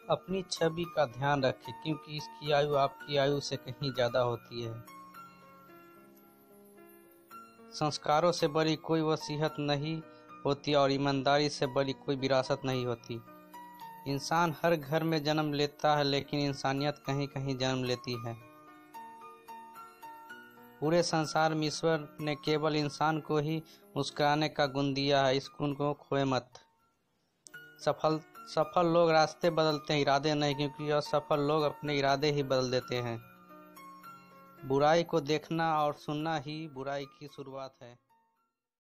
अपनी छवि का ध्यान रखें, क्योंकि इसकी आयु आपकी आयु से कहीं ज़्यादा होती है। संस्कारों से बड़ी कोई वसीयत नहीं होती और ईमानदारी से बड़ी कोई विरासत नहीं होती। इंसान हर घर में जन्म लेता है, लेकिन इंसानियत कहीं कहीं जन्म लेती है। पूरे संसार में ईश्वर ने केवल इंसान को ही मुस्कुराने का गुण दिया है। इस गुण को खोए मत। सफल लोग रास्ते बदलते हैं, इरादे नहीं, क्योंकि असफल लोग अपने इरादे ही बदल देते हैं। बुराई को देखना और सुनना ही बुराई की शुरुआत है।